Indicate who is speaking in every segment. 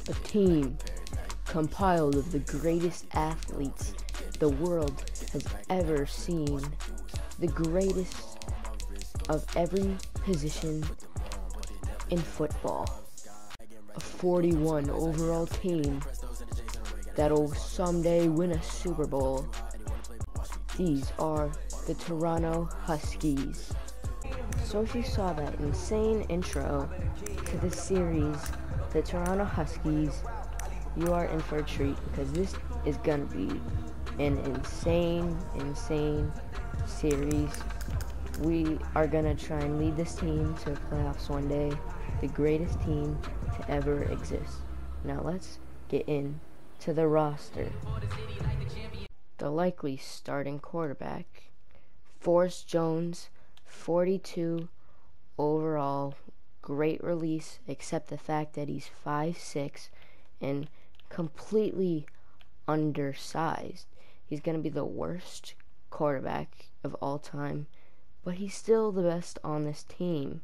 Speaker 1: A team compiled of the greatest athletes the world has ever seen. The greatest of every position in football. A 41 overall team that'll someday win a Super Bowl. These are the Toronto Huskies. So if you saw that insane intro to the series, the Toronto Huskies, you are in for a treat, because this is gonna be an insane series. We are gonna try and lead this team to the playoffs one day, the greatest team to ever exist. Now let's get into the roster. The likely starting quarterback, Forrest Jones, 42 overall, great release, except the fact that he's 5'6" and completely undersized. He's going to be the worst quarterback of all time, but he's still the best on this team.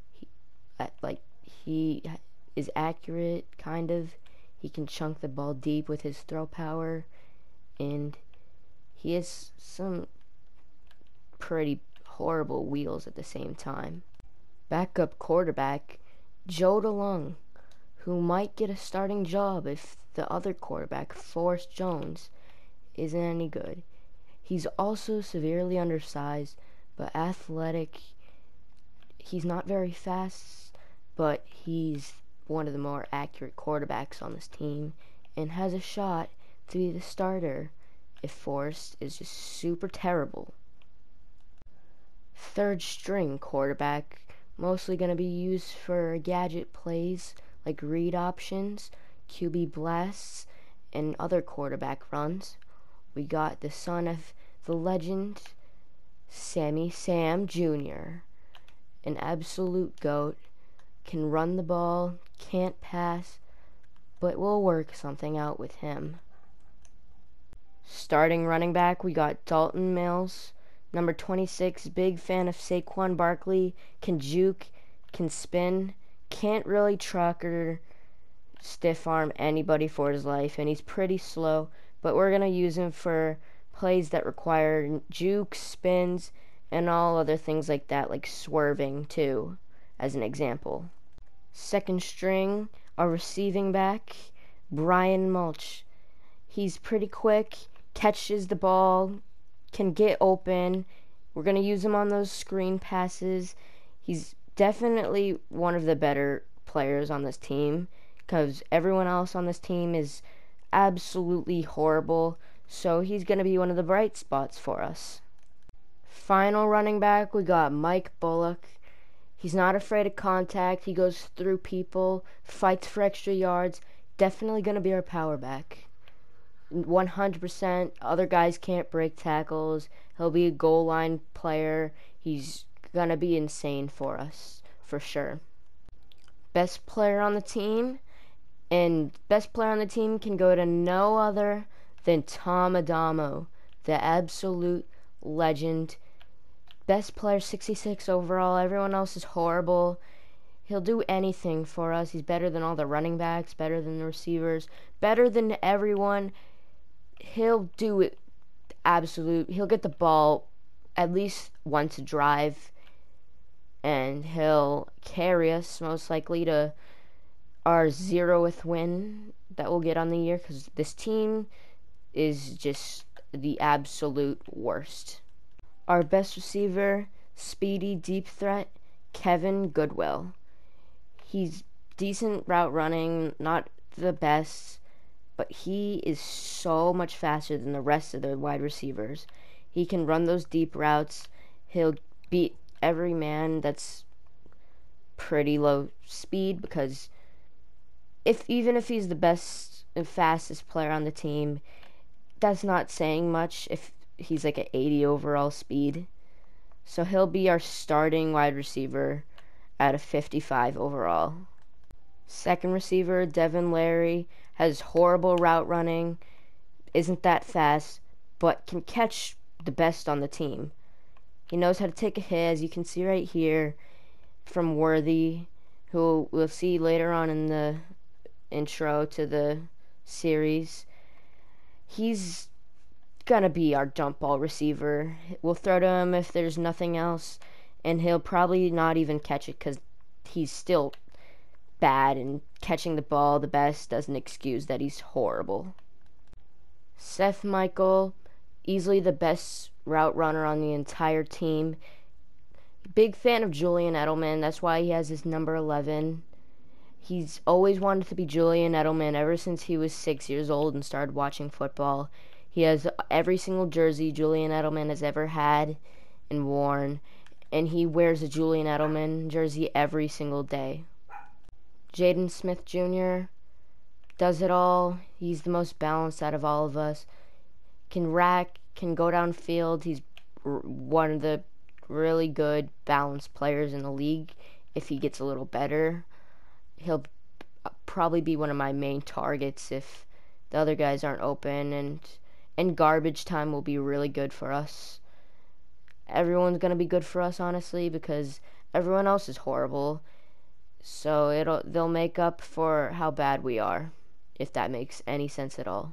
Speaker 1: He is accurate, kind of. He can chunk the ball deep with his throw power, and he has some pretty horrible wheels at the same time. Backup quarterback, Joe DeLong, who might get a starting job if the other quarterback, Forrest Jones, isn't any good. He's also severely undersized, but athletic. He's not very fast, but he's one of the more accurate quarterbacks on this team and has a shot to be the starter if Forrest is just super terrible. Third string quarterback, mostly going to be used for gadget plays like read options, QB blasts, and other quarterback runs. We got the son of the legend, Sammy Sam Jr., an absolute GOAT, can run the ball, can't pass, but we'll work something out with him. Starting running back, we got Dalton Mills, number 26, big fan of Saquon Barkley, can juke, can spin, can't really truck or stiff arm anybody for his life, and he's pretty slow, but we're going to use him for plays that require juke, spins, and all other things like that, like swerving too, as an example. Second string, our receiving back, Brian Mulch. He's pretty quick, catches the ball, can get open. We're going to use him on those screen passes. He's definitely one of the better players on this team, because everyone else on this team is absolutely horrible, so he's going to be one of the bright spots for us. Final running back, we got Mike Bullock. He's not afraid of contact. He goes through people, fights for extra yards. Definitely going to be our power back. 100%. Other guys can't break tackles. He'll be a goal line player. He's going to be insane for us, for sure. Best player on the team, and best player on the team can go to no other than Tom Adamo, the absolute legend. Best player, 66 overall. Everyone else is horrible. He'll do anything for us. He's better than all the running backs, better than the receivers, better than everyone. He'll do it absolute. He'll get the ball at least once a drive, and he'll carry us most likely to our 0th win that we'll get on the year, because this team is just the absolute worst. Our best receiver, speedy deep threat, Kevin Goodwill. He's decent route running, not the best, but he is so much faster than the rest of the wide receivers. He can run those deep routes. He'll beat every man that's pretty low speed, because even if he's the best and fastest player on the team, that's not saying much if he's like at 80 overall speed. So he'll be our starting wide receiver at a 55 overall. Second receiver, Devin Larry, has horrible route running, isn't that fast, but can catch the best on the team. He knows how to take a hit, as you can see right here, from Worthy, who we'll see later on in the intro to the series. He's gonna be our jump ball receiver. We'll throw to him if there's nothing else, and he'll probably not even catch it because he's still bad, and catching the ball the best doesn't excuse that he's horrible. Seth Michael, easily the best route runner on the entire team. Big fan of Julian Edelman. That's why he has his number 11. He's always wanted to be Julian Edelman ever since he was 6 years old and started watching football. He has every single jersey Julian Edelman has ever had and worn, and he wears a Julian Edelman jersey every single day. Jaden Smith Jr. does it all. He's the most balanced out of all of us. Can rack, can go downfield. He's one of the really good balanced players in the league. If he gets a little better, he'll probably be one of my main targets if the other guys aren't open, and garbage time will be really good for us. Everyone's going to be good for us, honestly, because everyone else is horrible. So they'll make up for how bad we are, if that makes any sense at all.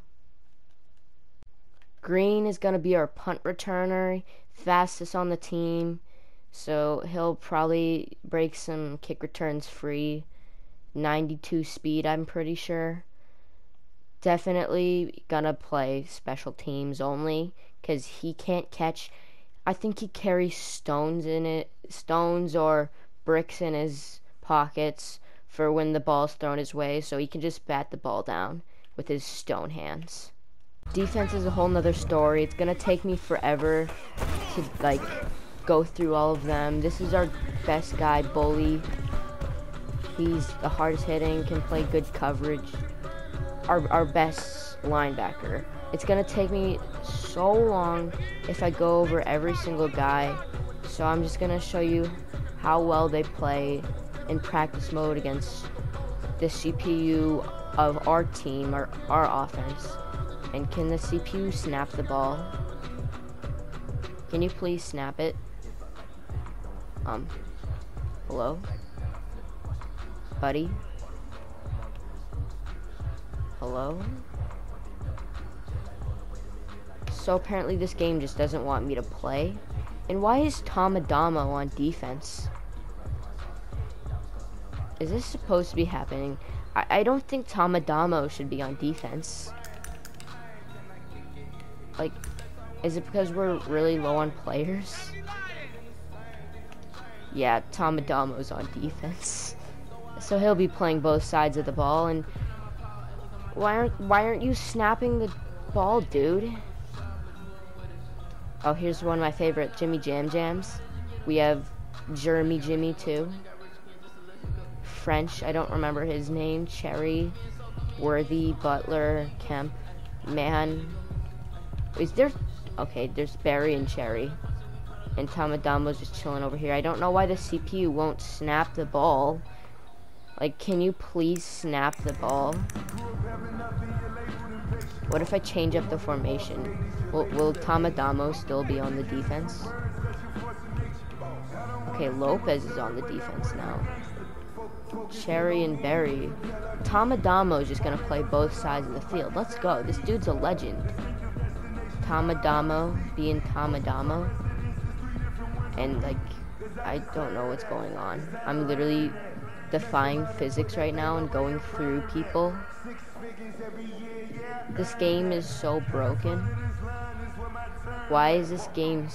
Speaker 1: Green is going to be our punt returner, fastest on the team, so he'll probably break some kick returns free. 92 speed, I'm pretty sure. Definitely gonna play special teams only, because he can't catch. I think he carries stones or bricks in his pockets for when the ball's thrown his way, so he can just bat the ball down with his stone hands. Defense is a whole nother story. It's gonna take me forever to go through all of them. This is our best guy, Bully. He's the hardest hitting, can play good coverage. Our best linebacker. It's gonna take me so long if I go over every single guy, so I'm just gonna show you how well they play in practice mode against the CPU of our team, our offense. And can the CPU snap the ball? Can you please snap it? Hello? Buddy? Hello? So apparently this game just doesn't want me to play. And why is Tom Adamo on defense? Is this supposed to be happening? I don't think Tom Adamo should be on defense. Is it because we're really low on players? Yeah, Tom Adamo's on defense. So he'll be playing both sides of the ball, and why aren't you snapping the ball, dude? Oh, here's one of my favorite Jimmy Jam Jams. We have Jeremy Jimmy too. French, I don't remember his name. Cherry, Worthy, Butler, Kemp, Man. Is there? Okay, there's Barry and Cherry. And Tom Adamo's just chilling over here. I don't know why the CPU won't snap the ball. Can you please snap the ball? What if I change up the formation? Will Tom Adamo still be on the defense? Okay, Lopez is on the defense now. Cherry and Barry. Tom Adamo is just gonna play both sides of the field. Let's go. This dude's a legend. Tom Adamo being Tom Adamo. And I don't know what's going on. I'm literally defying physics right now and going through people. This game is so broken. Why is this game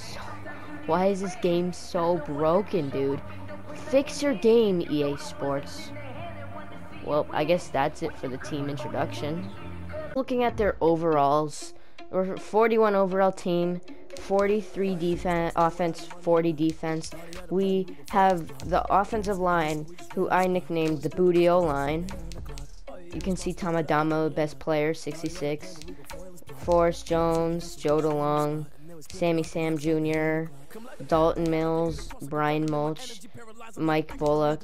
Speaker 1: so broken, dude? Fix your game, EA Sports. Well, I guess that's it for the team introduction. Looking at their overalls, we're 41 overall team, 43 offense, 40 defense. We have the offensive line, who I nicknamed the Booty O-line. You can see Tom Adamo, best player, 66. Forrest Jones, Joe DeLong, Sammy Sam Jr., Dalton Mills, Brian Mulch, Mike Bullock,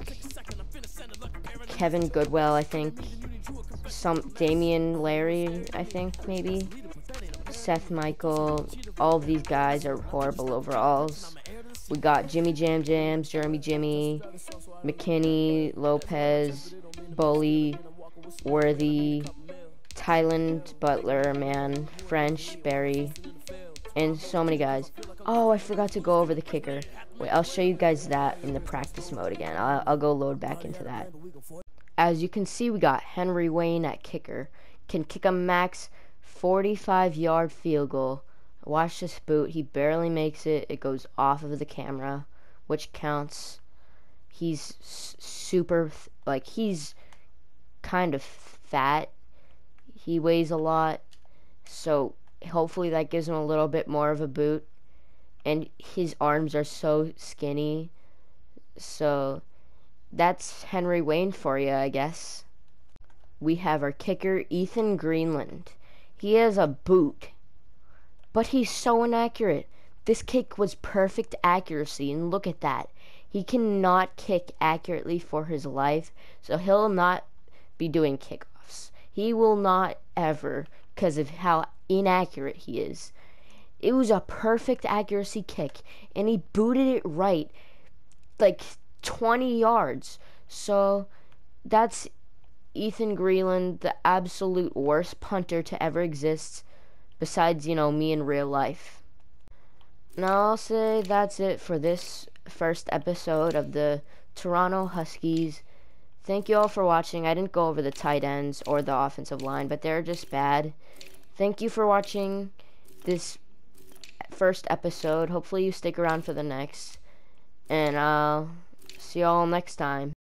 Speaker 1: Kevin Goodwell, I think, Damian Larry, I think, maybe, Seth Michael. All of these guys are horrible overalls. We got Jimmy Jam Jams, Jeremy Jimmy, McKinney, Lopez, Bully, Worthy, Tyland, Butler, Man, French, Barry, and so many guys. Oh, I forgot to go over the kicker. Wait, I'll show you guys that in the practice mode again. I'll go load back into that. As you can see, we got Henry Wayne at kicker. Can kick a max 45-yard field goal. Watch this boot. He barely makes it. It goes off of the camera, which counts. He's super, he's kind of fat. He weighs a lot, so hopefully that gives him a little bit more of a boot. And his arms are so skinny, so that's Henry Wayne for you, I guess. We have our kicker, Ethan Greenland. He has a boot, but he's so inaccurate. This kick was perfect accuracy, and look at that. He cannot kick accurately for his life, so he'll not be doing kickoffs. He will not ever, because of how inaccurate he is. It was a perfect accuracy kick, and he booted it right, like 20 yards. So that's Ethan Greenland, the absolute worst punter to ever exist, besides, me in real life. Now I'll say that's it for this first episode of the Toronto Huskies. Thank you all for watching. I didn't go over the tight ends or the offensive line, but they're just bad. Thank you for watching this first episode. Hopefully you stick around for the next, and I'll see y'all next time.